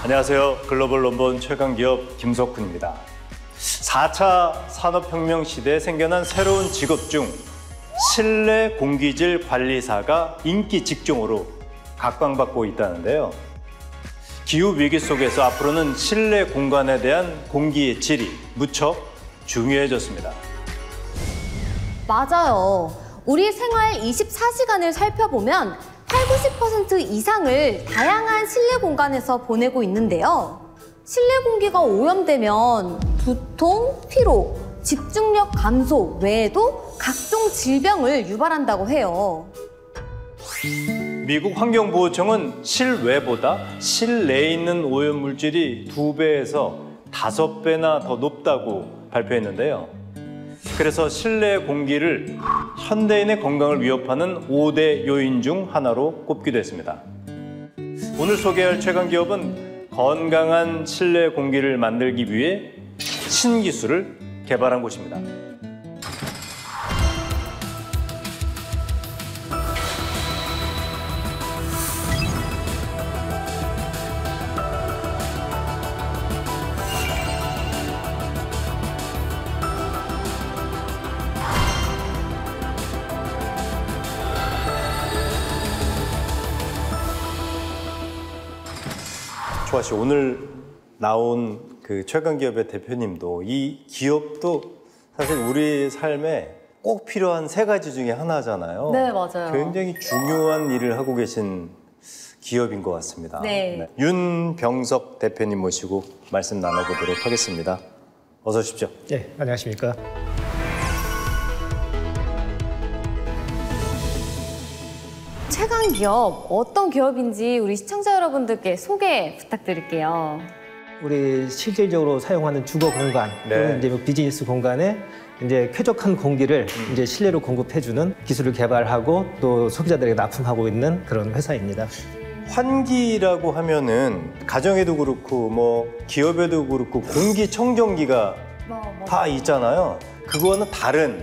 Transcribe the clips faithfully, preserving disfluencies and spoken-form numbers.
안녕하세요. 글로벌 넘버원 최강기업 김석훈입니다. 사 차 산업혁명 시대에 생겨난 새로운 직업 중 실내 공기질 관리사가 인기 직종으로 각광받고 있다는데요. 기후위기 속에서 앞으로는 실내 공간에 대한 공기의 질이 무척 중요해졌습니다. 맞아요. 우리 생활 이십사 시간을 살펴보면 팔, 구십 퍼센트 이상을 다양한 실내 공간에서 보내고 있는데요. 실내 공기가 오염되면 두통, 피로, 집중력 감소 외에도 각종 질병을 유발한다고 해요. 미국 환경보호청은 실외보다 실내에 있는 오염물질이 두 배에서 다섯 배나 더 높다고 발표했는데요. 그래서 실내 공기를 현대인의 건강을 위협하는 오 대 요인 중 하나로 꼽기도 했습니다. 오늘 소개할 최강기업은 건강한 실내 공기를 만들기 위해 신기술을 개발한 곳입니다. 조아 씨, 오늘 나온 그 최강기업의 대표님도 이 기업도 사실 우리 삶에 꼭 필요한 세 가지 중에 하나잖아요. 네, 맞아요. 굉장히 중요한 일을 하고 계신 기업인 것 같습니다. 네. 네. 윤병석 대표님 모시고 말씀 나눠보도록 하겠습니다. 어서 오십시오. 네, 안녕하십니까. 최강기업, 어떤 기업인지 우리 시청자 여러분들께 소개 부탁드릴게요. 우리 실질적으로 사용하는 주거 공간, 네. 또는 이제 뭐 비즈니스 공간에 이제 쾌적한 공기를 음. 이제 실내로 공급해주는 기술을 개발하고 또 소비자들에게 납품하고 있는 그런 회사입니다. 환기라고 하면은 가정에도 그렇고 뭐 기업에도 그렇고 공기청정기가 뭐, 뭐. 다 있잖아요. 그거는 다른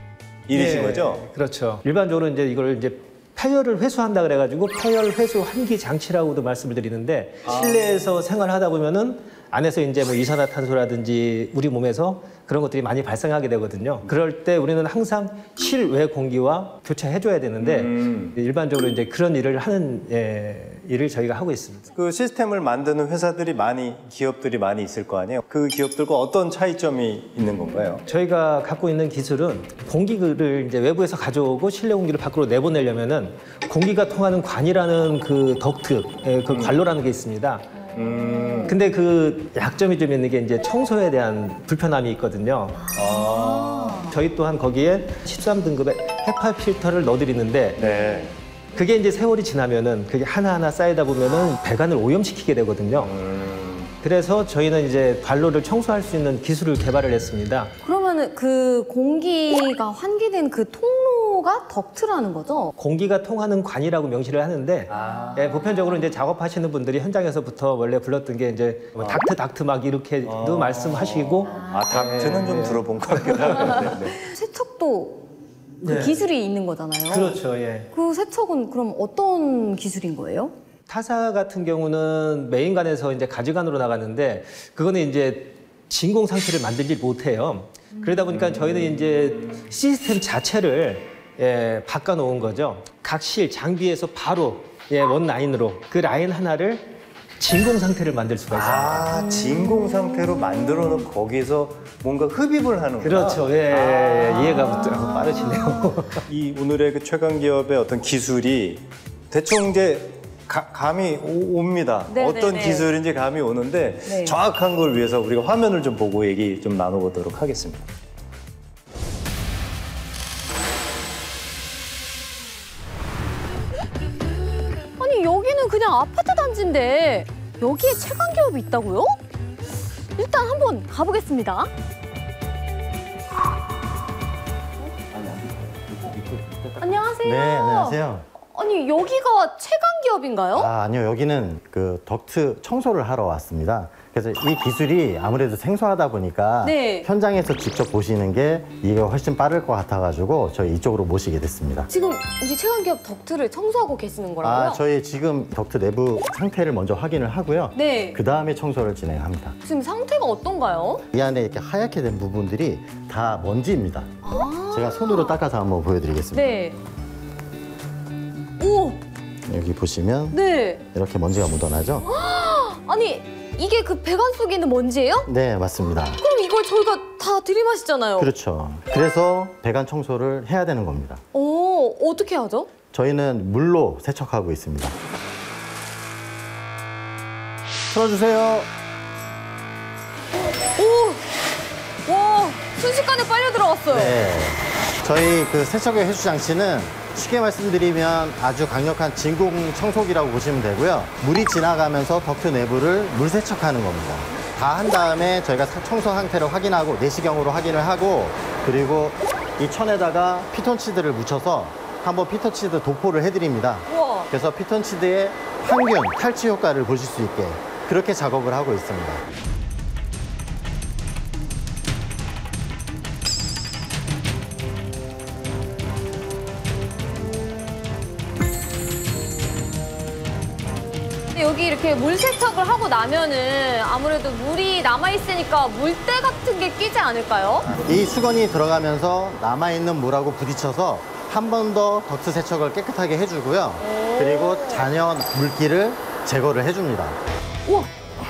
일이신 네, 거죠? 그렇죠. 일반적으로 이제 이걸 이제 폐열을 회수한다 그래가지고 폐열 회수 환기 장치라고도 말씀을 드리는데 아. 실내에서 생활하다 보면은 안에서 이제 뭐 이산화탄소라든지 우리 몸에서 그런 것들이 많이 발생하게 되거든요. 그럴 때 우리는 항상 실외 공기와 교체해줘야 되는데 음. 일반적으로 이제 그런 일을 하는 예, 일을 저희가 하고 있습니다. 그 시스템을 만드는 회사들이 많이 기업들이 많이 있을 거 아니에요. 그 기업들과 어떤 차이점이 있는 건가요? 저희가 갖고 있는 기술은 공기를 이제 외부에서 가져오고 실내 공기를 밖으로 내보내려면은 공기가 통하는 관이라는 그 덕트, 예, 그 관로라는 게 있습니다. 음. 근데 그 약점이 좀 있는 게 이제 청소에 대한 불편함이 있거든요. 아. 저희 또한 거기에 십삼 등급의 헤파 필터를 넣어드리는데 네. 그게 이제 세월이 지나면은 그게 하나하나 쌓이다 보면은 배관을 오염시키게 되거든요. 음. 그래서 저희는 이제 관로를 청소할 수 있는 기술을 개발을 했습니다. 그러면은 그 공기가 환기된 그 통로가 덕트라는 거죠? 공기가 통하는 관이라고 명시를 하는데 아. 예, 보편적으로 이제 작업하시는 분들이 현장에서부터 원래 불렀던 게 이제 뭐 닥트 닥트 막 이렇게도 아. 말씀하시고 아 닥트는 예. 좀 들어본 것 같긴 한데 네. 세척도 그 네. 기술이 있는 거잖아요. 그렇죠. 예. 그 세척은 그럼 어떤 기술인 거예요? 타사 같은 경우는 메인관에서 이제 가지관으로 나가는데 그거는 이제 진공 상태를 만들지 못해요. 그러다 보니까 음. 저희는 이제 시스템 자체를 예, 바꿔놓은 거죠. 각 실 장비에서 바로 예, 원 라인으로 그 라인 하나를 진공 상태를 만들 수가 있습니다. 아, 진공 상태로 만들어 놓은 거기서 뭔가 흡입을 하는구나. 그렇죠. 예, 아 이해가 빠르시네요. 이 오늘의 그 최강기업의 어떤 기술이 대충 이제 가, 감이 오, 옵니다. 네네네. 어떤 기술인지 감이 오는데 네. 정확한 걸 위해서 우리가 화면을 좀 보고 얘기 좀 나눠보도록 하겠습니다. 아니 여기는 그냥 아파트 단지인데 여기에 최강기업이 있다고요? 일단 한번 가보겠습니다. 안녕하세요. 네, 안녕하세요. 아니 여기가 최강기업인가요? 아, 아니요. 여기는 그 덕트 청소를 하러 왔습니다. 그래서 이 기술이 아무래도 생소하다 보니까 네. 현장에서 직접 보시는 게 이게 훨씬 빠를 것 같아가지고 저희 이쪽으로 모시게 됐습니다. 지금 우리 최강기업 덕트를 청소하고 계시는 거라고요? 아, 저희 지금 덕트 내부 상태를 먼저 확인을 하고요. 네. 그 다음에 청소를 진행합니다. 지금 상태가 어떤가요? 이 안에 이렇게 하얗게 된 부분들이 다 먼지입니다. 아. 제가 손으로 닦아서 한번 보여드리겠습니다. 네. 오, 여기 보시면 네. 이렇게 먼지가 묻어나죠? 아니, 이게 그 배관 속에 있는 먼지예요? 네, 맞습니다. 그럼 이걸 저희가 다 들이마시잖아요. 그렇죠. 그래서 배관 청소를 해야 되는 겁니다. 오, 어떻게 하죠? 저희는 물로 세척하고 있습니다. 틀어주세요. 오, 와, 순식간에 빨려 들어갔어요. 네. 저희 그 세척의 해수 장치는 쉽게 말씀드리면 아주 강력한 진공 청소기라고 보시면 되고요. 물이 지나가면서 덕트 내부를 물 세척하는 겁니다. 다 한 다음에 저희가 청소 상태를 확인하고 내시경으로 확인을 하고 그리고 이 천에다가 피톤치드를 묻혀서 한번 피톤치드 도포를 해드립니다. 우와. 그래서 피톤치드의 항균, 탈취 효과를 보실 수 있게 그렇게 작업을 하고 있습니다. 근데 여기 이렇게 물 세척을 하고 나면은 아무래도 물이 남아있으니까 물때 같은 게 끼지 않을까요? 이 수건이 들어가면서 남아있는 물하고 부딪혀서 한 번 더 덕트 세척을 깨끗하게 해주고요. 그리고 잔여 물기를 제거를 해줍니다. 우와.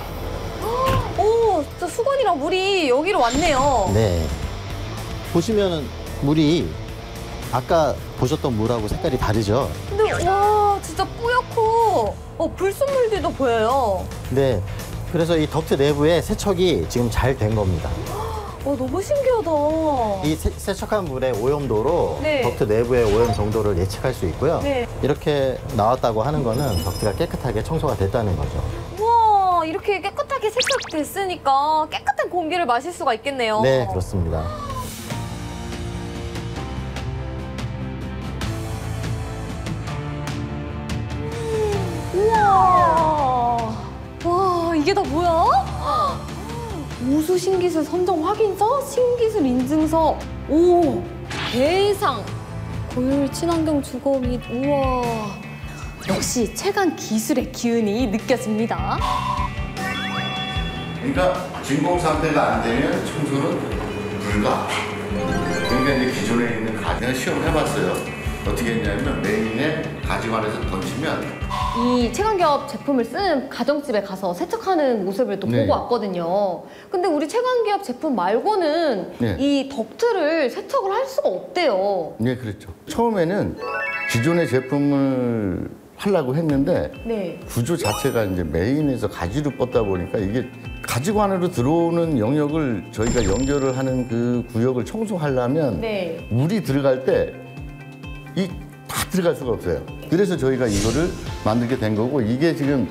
오, 진짜 수건이랑 물이 여기로 왔네요. 네. 보시면은 물이 아까 보셨던 물하고 색깔이 다르죠? 근데 와, 진짜 뿌옇고 어, 불순물들도 보여요. 네. 그래서 이 덕트 내부에 세척이 지금 잘 된 겁니다. 와, 너무 신기하다. 이 세, 세척한 물의 오염도로 네. 덕트 내부의 오염 정도를 예측할 수 있고요. 네. 이렇게 나왔다고 하는 거는 덕트가 깨끗하게 청소가 됐다는 거죠. 우와, 이렇게 깨끗하게 세척됐으니까 깨끗한 공기를 마실 수가 있겠네요. 네, 그렇습니다. 우와. 와, 이게 다 뭐야? 우수 신기술 선정 확인서, 신기술 인증서, 오, 대상, 고율 친환경 주거 및, 우와. 역시 최강 기술의 기운이 느껴집니다. 그러니까 진공 상태가 안 되면 청소는 불가. 그러니까 이제 기존에 있는 가지 내가 시험 해봤어요. 어떻게 했냐면 메인에 가지관에서 던지면 이 최강기업 제품을 쓰는 가정집에 가서 세척하는 모습을 또 네. 보고 왔거든요. 근데 우리 최강기업 제품 말고는 네. 이 덕트를 세척을 할 수가 없대요. 네, 그렇죠. 처음에는 기존의 제품을 하려고 했는데 네. 구조 자체가 이제 메인에서 가지로 뻗다 보니까 이게 가지관으로 들어오는 영역을 저희가 연결을 하는 그 구역을 청소하려면 네. 물이 들어갈 때 이 다 들어갈 수가 없어요. 그래서 저희가 이거를 만들게 된 거고 이게 지금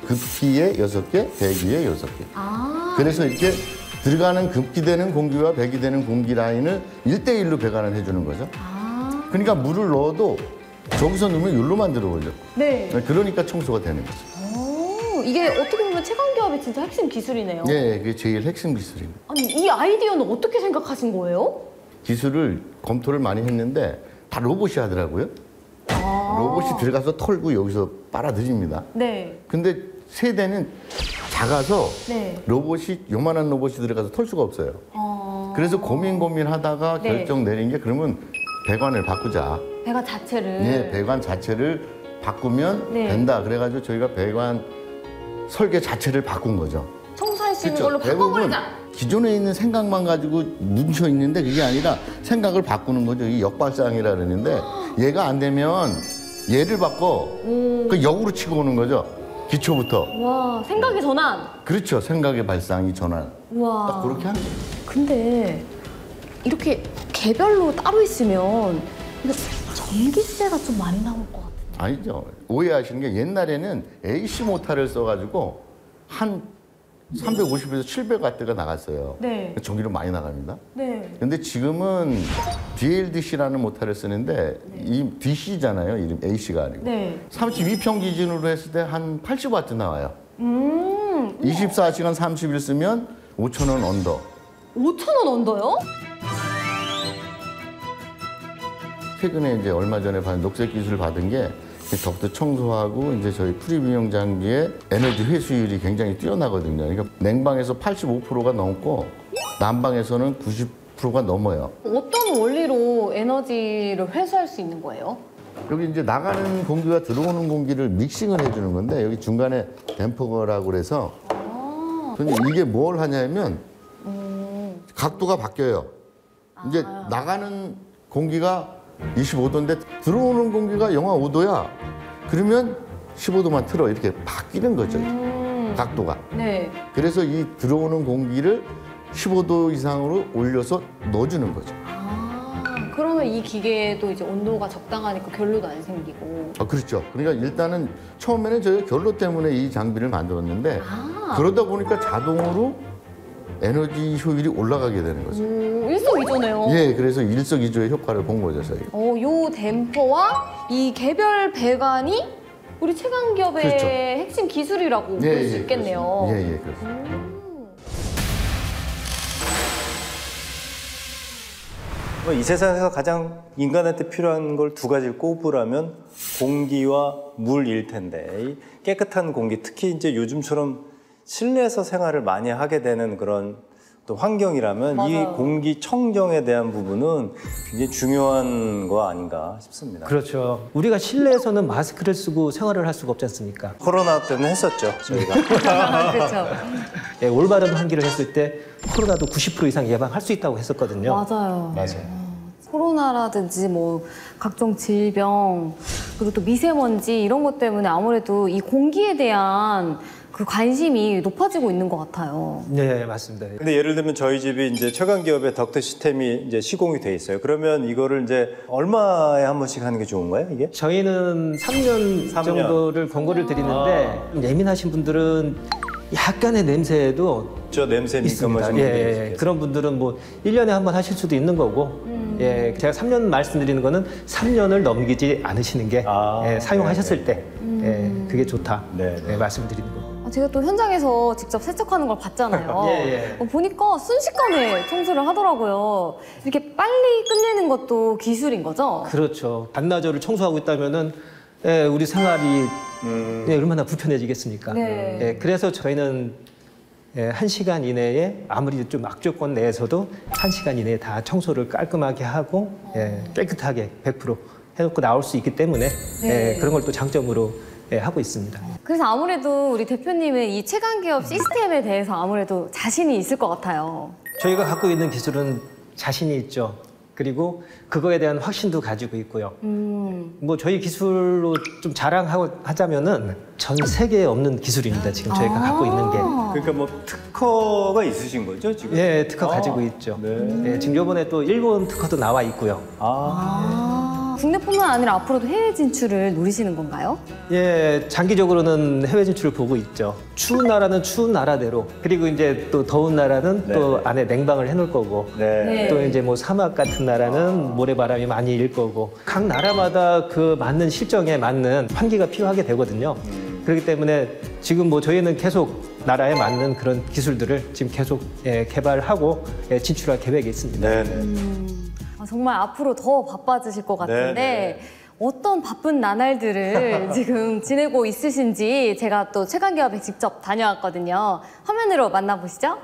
급기에 여섯 개, 배기에 여섯 개. 아. 그래서 이렇게 들어가는 급기되는 공기와 배기되는 공기 라인을 일 대 일로 배관을 해주는 거죠. 아. 그러니까 물을 넣어도 저기서 넣으면 여기로만 들어오죠. 네. 그러니까 청소가 되는 거죠. 오, 이게 어떻게 보면 최강기업의 진짜 핵심 기술이네요. 네, 그게 제일 핵심 기술입니다. 아니, 이 아이디어는 어떻게 생각하신 거예요? 기술을 검토를 많이 했는데 다 로봇이 하더라고요. 아. 로봇이 들어가서 털고 여기서 빨아들입니다. 네. 근데 세대는 작아서 네. 로봇이 요만한 로봇이 들어가서 털 수가 없어요. 어. 그래서 고민 고민하다가 네. 결정 내린 게 그러면 배관을 바꾸자. 배관 자체를. 네, 배관 자체를 바꾸면 네. 된다. 그래가지고 저희가 배관 설계 자체를 바꾼 거죠. 청소할 수 있는 그렇죠. 걸로 대부분 바꿔버리자. 기존에 있는 생각만 가지고 뭉쳐 있는데 그게 아니라 생각을 바꾸는 거죠. 이 역발상이라 그러는데 얘가 안 되면 얘를 바꿔 오. 그 역으로 치고 오는 거죠. 기초부터. 와, 생각의 전환. 그렇죠. 생각의 발상이 전환. 와. 딱 그렇게 하는 거예요. 근데 이렇게 개별로 따로 있으면 이거 전기세가 좀 많이 나올 것 같아요. 아니죠. 오해하시는 게 옛날에는 에이씨 모터를 써가지고 한 삼백오십에서 칠백 와트가 나갔어요. 네. 전기료 많이 나갑니다. 네. 근데 지금은 디엘디씨라는 모터를 쓰는데 이 디씨잖아요. 이름 에이씨가 아니고. 네. 삼십이 평 기준으로 했을 때 한 팔십 와트 나와요. 음. 이십사 시간 삼십 일 쓰면 오천 원 언더. 오천 원 언더요? 최근에 이제 얼마 전에 받은 녹색 기술을 받은 게 덕트 청소하고 이제 저희 프리미엄 장비의 에너지 회수율이 굉장히 뛰어나거든요. 그러니까 냉방에서 팔십오 퍼센트가 넘고 난방에서는 구십 퍼센트가 넘어요. 어떤 원리로 에너지를 회수할 수 있는 거예요? 여기 이제 나가는 공기와 들어오는 공기를 믹싱을 해주는 건데 여기 중간에 댐퍼라고 그래서 근데 이게 뭘 하냐면 각도가 바뀌어요. 이제 나가는 공기가 이십오 도인데 들어오는 공기가 영하 오 도야. 그러면 십오 도만 틀어 이렇게 바뀌는 거죠. 음. 각도가. 네. 그래서 이 들어오는 공기를 십오 도 이상으로 올려서 넣어주는 거죠. 아, 그러면 이 기계도 이제 온도가 적당하니까 결로도 안 생기고. 아, 그렇죠. 그러니까 일단은 처음에는 저희가 결로 때문에 이 장비를 만들었는데 아. 그러다 보니까 자동으로 에너지 효율이 올라가게 되는 거죠. 오, 일석이조네요. 예, 그래서 일석이조의 효과를 본 거죠, 저희가. 어, 요 댐퍼와 이 개별 배관이 우리 최강기업의 그렇죠. 핵심 기술이라고 볼 수 예, 있겠네요. 그렇습니다. 예, 예, 그렇습니다. 뭐이 세상에서 가장 인간한테 필요한 걸 두 가지를 꼽으라면 공기와 물일 텐데 이 깨끗한 공기, 특히 이제 요즘처럼 실내에서 생활을 많이 하게 되는 그런 또 환경이라면 맞아요. 이 공기 청정에 대한 부분은 굉장히 중요한 거 아닌가 싶습니다. 그렇죠. 우리가 실내에서는 마스크를 쓰고 생활을 할 수가 없지 않습니까? 코로나 때는 했었죠, 저희가. 그렇죠. 예, 올바른 환기를 했을 때 코로나도 구십 퍼센트 이상 예방할 수 있다고 했었거든요. 맞아요. 맞아요. 코로나라든지 뭐 각종 질병 그리고 또 미세먼지 이런 것 때문에 아무래도 이 공기에 대한 그 관심이 높아지고 있는 것 같아요. 네, 맞습니다. 근데 예를 들면 저희 집이 이제 최강 기업의 덕트 시스템이 이제 시공이 돼 있어요. 그러면 이거를 이제 얼마에 한 번씩 하는 게 좋은가요, 이게? 저희는 삼 년 삼 년. 정도를 권고를 드리는데 예민하신 분들은 약간의 냄새에도 저 냄새 있습니다. 민감하신 예, 분들이 예, 예. 있겠어요. 그런 분들은 뭐 일 년에 한 번 하실 수도 있는 거고 예, 제가 삼 년 말씀드리는 거는 삼 년을 넘기지 않으시는 게 아, 예, 사용하셨을 네, 때 예, 그게 좋다 네, 네. 예, 말씀드리는 거고. 아, 제가 또 현장에서 직접 세척하는 걸 봤잖아요. 예, 예. 어, 보니까 순식간에 청소를 하더라고요. 이렇게 빨리 끝내는 것도 기술인 거죠? 그렇죠. 반나절을 청소하고 있다면은 예, 우리 생활이 음. 예, 얼마나 불편해지겠습니까? 네. 예, 그래서 저희는 예, 한 시간 이내에 아무리 좀 악조건 내에서도 한 시간 이내에 다 청소를 깔끔하게 하고 예, 깨끗하게 백 퍼센트 해놓고 나올 수 있기 때문에 네. 예, 그런 걸 또 장점으로 예, 하고 있습니다. 그래서 아무래도 우리 대표님은 이 최강기업 시스템에 대해서 아무래도 자신이 있을 것 같아요. 저희가 갖고 있는 기술은 자신이 있죠. 그리고 그거에 대한 확신도 가지고 있고요. 음. 뭐 저희 기술로 좀 자랑하자면은 전 세계에 없는 기술입니다. 지금 저희가 아. 갖고 있는 게. 그러니까 뭐 특허가 있으신 거죠, 지금? 예, 특허 아, 가지고 있죠. 네. 예, 지금 요번에 또 일본 특허도 나와 있고요. 아, 아, 국내뿐만 아니라 앞으로도 해외 진출을 노리시는 건가요? 예, 장기적으로는 해외 진출을 보고 있죠. 추운 나라는 추운 나라대로, 그리고 이제 또 더운 나라는 네. 또 안에 냉방을 해놓을 거고, 네. 네. 또 이제 뭐 사막 같은 나라는 모래바람이 많이 일 거고, 각 나라마다 그 맞는 실정에 맞는 환기가 필요하게 되거든요. 그렇기 때문에 지금 뭐 저희는 계속 나라에 맞는 그런 기술들을 지금 계속 예, 개발하고 예, 진출할 계획이 있습니다. 네, 네. 음, 아, 정말 앞으로 더 바빠지실 것 같은데 네, 어떤 바쁜 나날들을 지금 지내고 있으신지 제가 또 최강기업에 직접 다녀왔거든요. 화면으로 만나보시죠.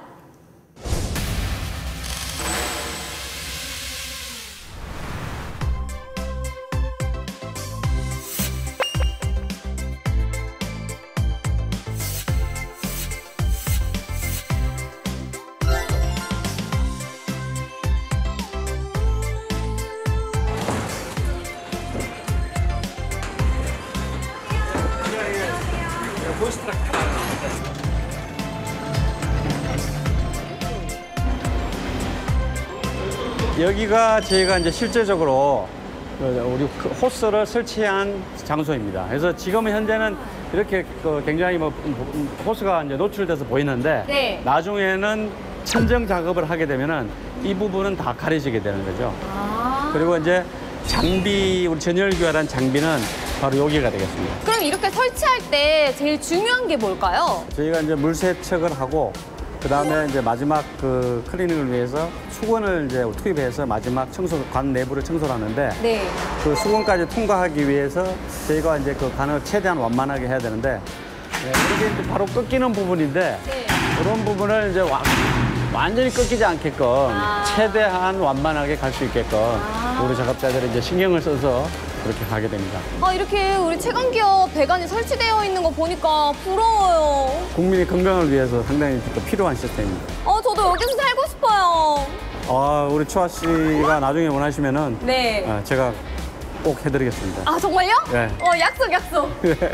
여기가 저희가 이제 실제적으로 우리 그 호스를 설치한 장소입니다. 그래서 지금 현재는 이렇게 그 굉장히 뭐 호스가 이제 노출돼서 보이는데 네. 나중에는 천정 작업을 하게 되면은 이 부분은 다 가려지게 되는 거죠. 아, 그리고 이제 장비, 우리 전열교환한 장비는 바로 여기가 되겠습니다. 그럼 이렇게 설치할 때 제일 중요한 게 뭘까요? 저희가 이제 물 세척을 하고 그 다음에 이제 마지막 그 클리닝을 위해서 수건을 이제 투입해서 마지막 청소 관 내부를 청소를 하는데 네. 그 수건까지 통과하기 위해서 저희가 이제 그 관을 최대한 완만하게 해야 되는데 네, 이게 이제 바로 끊기는 부분인데 네. 그런 부분을 이제 와, 완전히 끊기지 않게끔 아. 최대한 완만하게 갈 수 있게끔 아. 우리 작업자들이 이제 신경을 써서 그렇게 가게 됩니다. 아, 이렇게 우리 최강기업 배관이 설치되어 있는 거 보니까 부러워요. 국민의 건강을 위해서 상당히 또 필요한 시스템입니다. 어, 저도 여기서 살고 싶어요. 아, 우리 추아 씨가 나중에 원하시면은 네. 아, 제가 꼭 해드리겠습니다. 아, 정말요? 네. 어, 약속, 약속.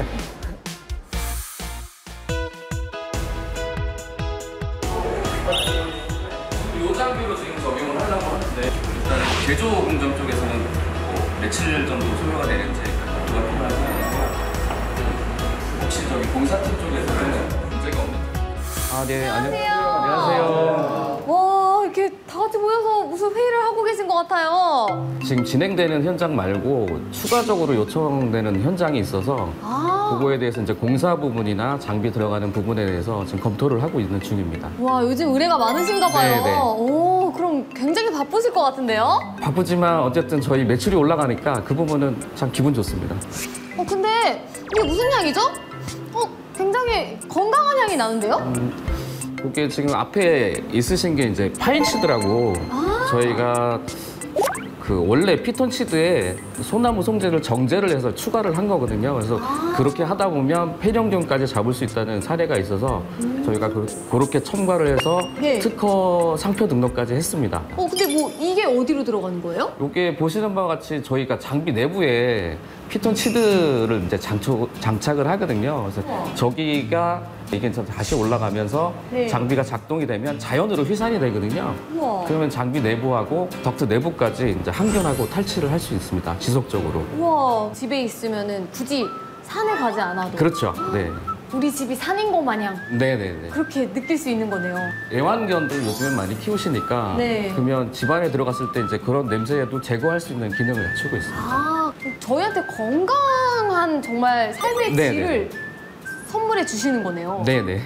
이 장비로 지금 적용을 하려고 하는데 일단 제조 공정 쪽에서는 뭐 며칠 정도 소요가 되는지 그가 필요한 상황이고 혹시 저기 공사팀 쪽에서는 문제가 없는 아, 네. 안녕. 안녕하세요. 와, 이렇게 다 같이 모여서 무슨 회의를 하고 계신 것 같아요. 지금 진행되는 현장 말고 추가적으로 요청되는 현장이 있어서 아. 그거에 대해서 이제 공사 부분이나 장비 들어가는 부분에 대해서 지금 검토를 하고 있는 중입니다. 와, 요즘 의뢰가 많으신가 봐요. 네, 네. 오, 그럼 굉장히 바쁘실 것 같은데요? 바쁘지만 어쨌든 저희 매출이 올라가니까 그 부분은 참 기분 좋습니다. 어, 근데 이게 무슨 향이죠? 어, 굉장히 건강한 향이 나는데요? 그게 지금 앞에 있으신 게 이제 파인치드라고 저희가 그 원래 피톤치드에 소나무 송재를 정제를 해서 추가를 한 거거든요. 그래서 그렇게 하다 보면 폐렴균까지 잡을 수 있다는 사례가 있어서 저희가 그, 그렇게 첨가를 해서 네. 특허 상표 등록까지 했습니다. 어, 근데 뭐 이게 어디로 들어가는 거예요? 이게 보시는 바와 같이 저희가 장비 내부에 피톤치드를 이제 장착, 장착을 하거든요. 그래서 저기가 이게 이제 다시 올라가면서 네. 장비가 작동이 되면 자연으로 휘산이 되거든요. 우와. 그러면 장비 내부하고 덕트 내부까지 이제 항균하고 탈취를 할 수 있습니다. 지속적으로. 우와, 집에 있으면은 굳이 산에 가지 않아도 그렇죠. 네. 우리 집이 산인 것 마냥 네네네. 그렇게 느낄 수 있는 거네요. 애완견들 요즘엔 많이 키우시니까 네. 그러면 집안에 들어갔을 때 이제 그런 냄새도 제거할 수 있는 기능을 갖추고 있습니다. 아, 그럼 저희한테 건강한 정말 삶의 네네. 질을 선물해 주시는 거네요. 네네.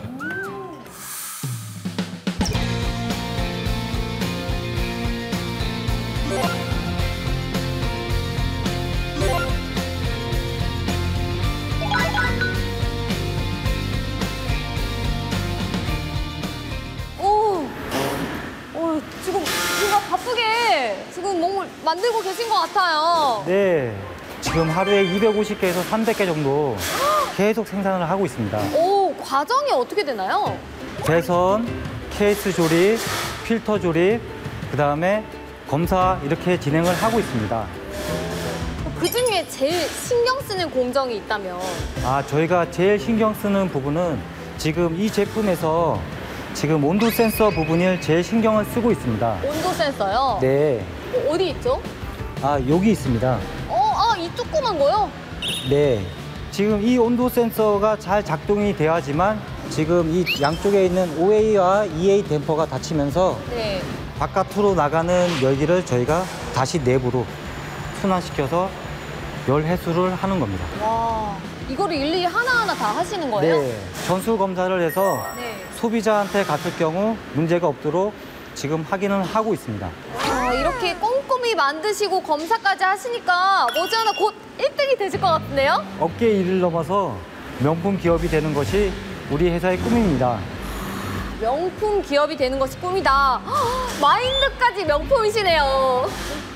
오, 어, 지금 뭔가 바쁘게 지금 뭔가 만들고 계신 것 같아요. 네, 지금 하루에 이백오십 개에서 삼백 개 정도 계속 생산을 하고 있습니다. 오, 과정이 어떻게 되나요? 배선, 케이스 조립, 필터 조립, 그 다음에 검사 이렇게 진행을 하고 있습니다. 그 중에 제일 신경 쓰는 공정이 있다면? 아, 저희가 제일 신경 쓰는 부분은 지금 이 제품에서 지금 온도 센서 부분을 제일 신경을 쓰고 있습니다. 온도 센서요? 네, 어, 어디 있죠? 아, 여기 있습니다. 어, 아, 이 조그만 거요? 네, 지금 이 온도 센서가 잘 작동이 돼야지만 지금 이 양쪽에 있는 오에이와 이에이 댐퍼가 닫히면서 네. 바깥으로 나가는 열기를 저희가 다시 내부로 순환시켜서 열 해수를 하는 겁니다. 와, 이거를 일일이 하나하나 다 하시는 거예요? 네, 전수 검사를 해서 네. 소비자한테 갔을 경우 문제가 없도록 지금 확인을 하고 있습니다. 아, 이렇게 꼼꼼히 만드시고 검사까지 하시니까 머지않아 곧 일 등이 되실 것 같은데요? 업계 일을 넘어서 명품 기업이 되는 것이 우리 회사의 꿈입니다. 명품 기업이 되는 것이 꿈이다. 헉, 마인드까지 명품이시네요.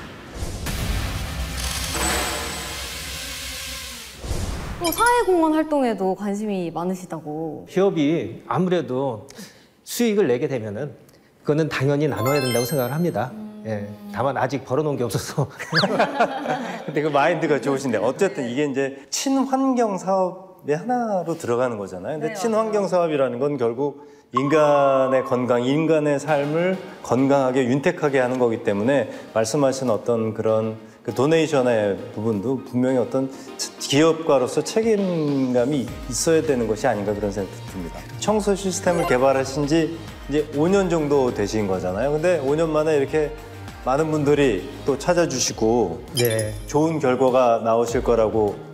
또 사회공헌 활동에도 관심이 많으시다고. 기업이 아무래도 수익을 내게 되면은 그거는 당연히 나눠야 된다고 생각을 합니다. 예, 다만 아직 벌어놓은 게 없어서. 근데 그 마인드가 좋으신데 어쨌든 이게 이제 친환경 사업의 하나로 들어가는 거잖아요. 근데 네, 친환경 사업이라는 건 결국 인간의 건강, 인간의 삶을 건강하게 윤택하게 하는 거기 때문에 말씀하신 어떤 그런 그 도네이션의 부분도 분명히 어떤 기업가로서 책임감이 있어야 되는 것이 아닌가 그런 생각이 듭니다. 청소 시스템을 개발하신 지 이제 오 년 정도 되신 거잖아요. 근데 오 년 만에 이렇게 많은 분들이 또 찾아주시고 네. 좋은 결과가 나오실 거라고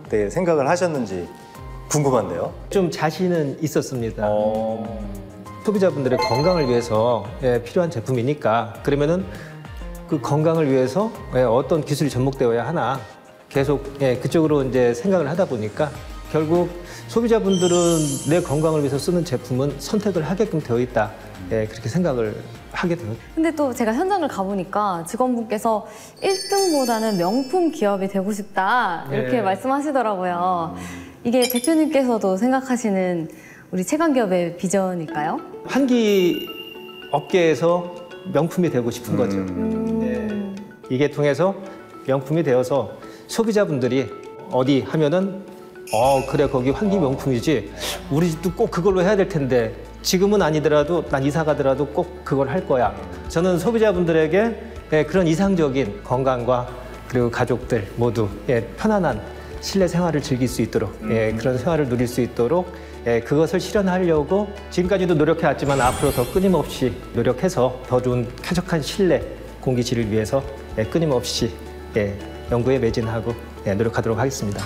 그때 생각을 하셨는지 궁금한데요. 좀 자신은 있었습니다. 어... 소비자분들의 건강을 위해서 예, 필요한 제품이니까 그러면은 그 건강을 위해서 예, 어떤 기술이 접목되어야 하나 계속 예, 그쪽으로 이제 생각을 하다 보니까 결국 소비자분들은 내 건강을 위해서 쓰는 제품은 선택을 하게끔 되어 있다. 예, 그렇게 생각을 하게 되었죠. 근데 또 제가 현장을 가보니까 직원분께서 일 등보다는 명품 기업이 되고 싶다 이렇게 네. 말씀하시더라고요. 이게 대표님께서도 생각하시는 우리 최강기업의 비전일까요? 환기 업계에서 명품이 되고 싶은 거죠. 예, 이게 통해서 명품이 되어서 소비자분들이 어디 하면은 어 그래 거기 환기 명품이지 우리 집도 꼭 그걸로 해야 될 텐데 지금은 아니더라도 난 이사 가더라도 꼭 그걸 할 거야. 저는 소비자분들에게 예, 그런 이상적인 건강과 그리고 가족들 모두 예, 편안한 실내 생활을 즐길 수 있도록 예, 그런 생활을 누릴 수 있도록 예, 그것을 실현하려고 지금까지도 노력해왔지만 앞으로 더 끊임없이 노력해서 더 좋은 쾌적한 실내 공기질을 위해서 예, 끊임없이 예, 연구에 매진하고 예, 노력하도록 하겠습니다.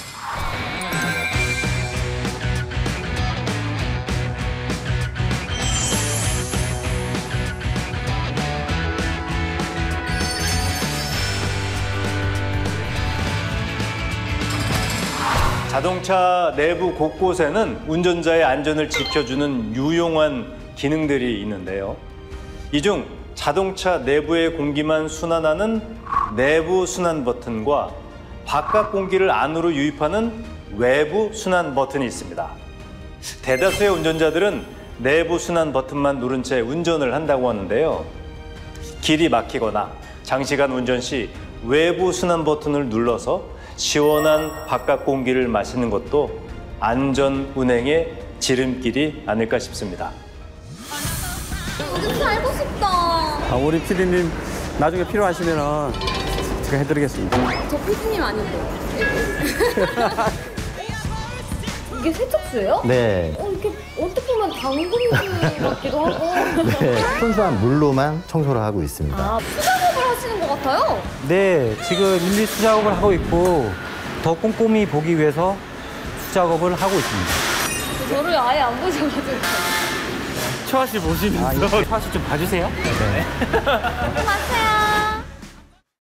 자동차 내부 곳곳에는 운전자의 안전을 지켜주는 유용한 기능들이 있는데요. 이 중 자동차 내부의 공기만 순환하는 내부 순환 버튼과 바깥 공기를 안으로 유입하는 외부 순환 버튼이 있습니다. 대다수의 운전자들은 내부 순환 버튼만 누른 채 운전을 한다고 하는데요. 길이 막히거나 장시간 운전 시 외부 순환 버튼을 눌러서 시원한 바깥 공기를 마시는 것도 안전 운행의 지름길이 아닐까 싶습니다. 이거 알고 싶다. 아, 우리 피디님 나중에 필요하시면은 제가 해드리겠습니다. 저 피디님 아닌데. 이게 세척수예요? 네. 어, 이렇게 어떻게 보면 당근질 같기도 하고. 네. 순수한 물로만 청소를 하고 있습니다. 아, 수작업을 하시는 것 같아요? 네, 지금 일일이 수작업을 하고 있고 더 꼼꼼히 보기 위해서 수작업을 하고 있습니다. 저를 아예 안 보셔가지고. 초아 씨 보시면서 아, 이 초아 씨 좀 봐주세요. 조심하세요.